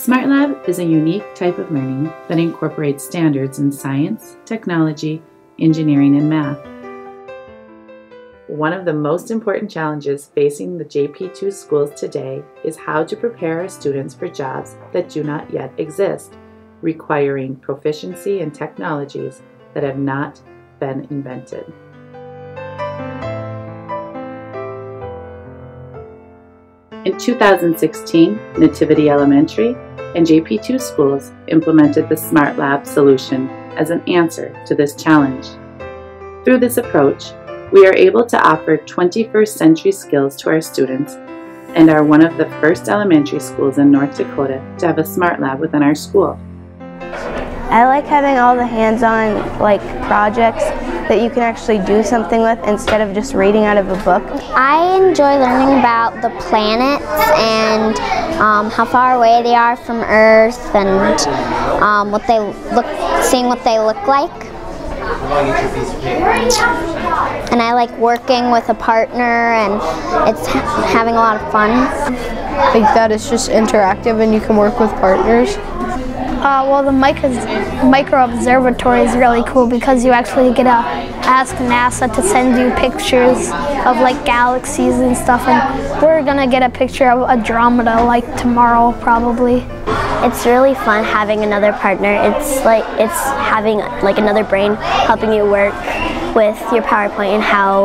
SmartLab is a unique type of learning that incorporates standards in science, technology, engineering, and math. One of the most important challenges facing the JP2 schools today is how to prepare our students for jobs that do not yet exist, requiring proficiency in technologies that have not been invented. In 2016, Nativity Elementary and JP2 schools implemented the SmartLab solution as an answer to this challenge. Through this approach, we are able to offer 21st century skills to our students and are one of the first elementary schools in North Dakota to have a SmartLab within our school. I like having all the hands-on projects that you can actually do something with instead of just reading out of a book. I enjoy learning about the planets and how far away they are from Earth and seeing what they look like. And I like working with a partner, and it's having a lot of fun. I think that it's just interactive and you can work with partners. Well, the micro observatory is really cool because you actually get to ask NASA to send you pictures of galaxies and stuff, and we're gonna get a picture of Andromeda tomorrow probably. It's really fun having another partner. It's having another brain helping you work with your PowerPoint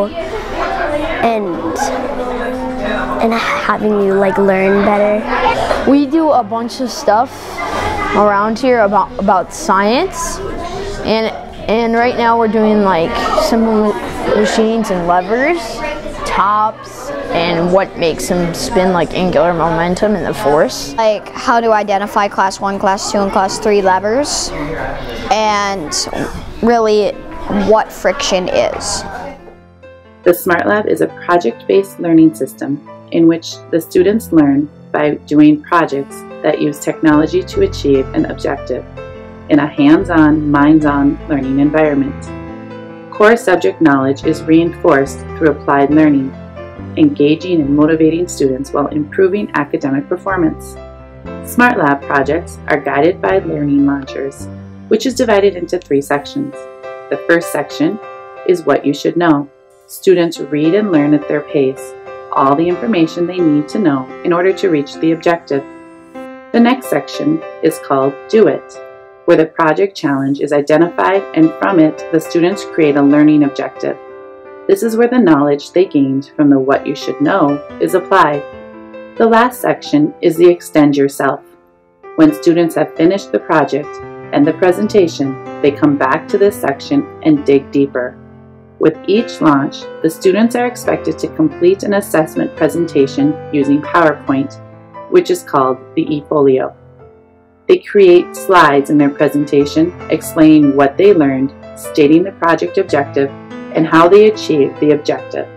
and having you learn better. We do a bunch of stuff around here about science, and right now we're doing simple machines and levers, tops, and what makes them spin, angular momentum and the force. How to identify class 1, class 2, and class 3 levers, and really what friction is. The SmartLab is a project-based learning system in which the students learn by doing projects that use technology to achieve an objective in a hands-on, minds-on learning environment. Core subject knowledge is reinforced through applied learning, engaging and motivating students while improving academic performance. SmartLab projects are guided by learning launchers, which is divided into 3 sections. The first section is what you should know. Students read and learn at their pace, all the information they need to know in order to reach the objective. The next section is called Do It, where the project challenge is identified, and from it, the students create a learning objective. This is where the knowledge they gained from the what you should know is applied. The last section is the Extend Yourself. When students have finished the project and the presentation, they come back to this section and dig deeper. With each launch, the students are expected to complete an assessment presentation using PowerPoint, which is called the eFolio. They create slides in their presentation explaining what they learned, stating the project objective, and how they achieved the objective.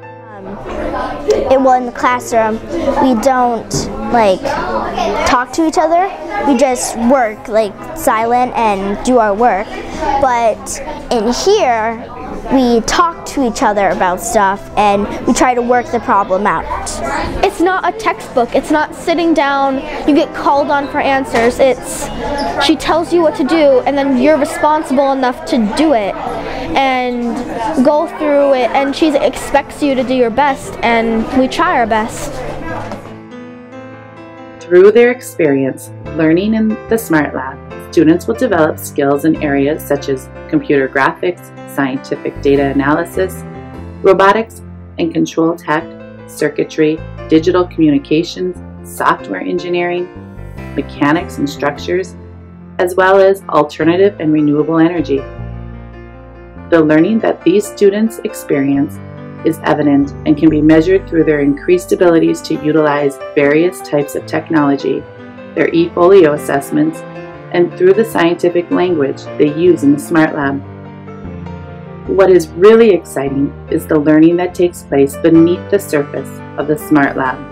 Well, in the classroom, we don't talk to each other. We just work silent and do our work. But in here, we talk to each other about stuff and we try to work the problem out. It's not a textbook. It's not sitting down, you get called on for answers. She tells you what to do, and then you're responsible enough to do it and go through it, and she expects you to do your best, and we try our best. Through their experience learning in the SmartLab, students will develop skills in areas such as computer graphics, scientific data analysis, robotics and control tech, circuitry, digital communications, software engineering, mechanics and structures, as well as alternative and renewable energy. The learning that these students experience is evident and can be measured through their increased abilities to utilize various types of technology, their eFolio assessments, and through the scientific language they use in the SmartLab. What is really exciting is the learning that takes place beneath the surface of the SmartLab.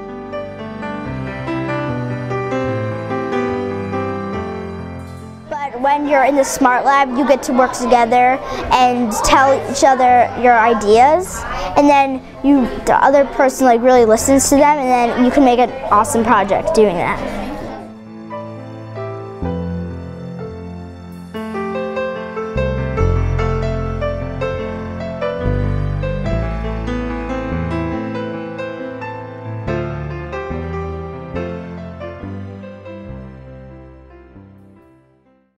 When you're in the SmartLab, you get to work together and tell each other your ideas, and then the other person really listens to them, and then you can make an awesome project doing that.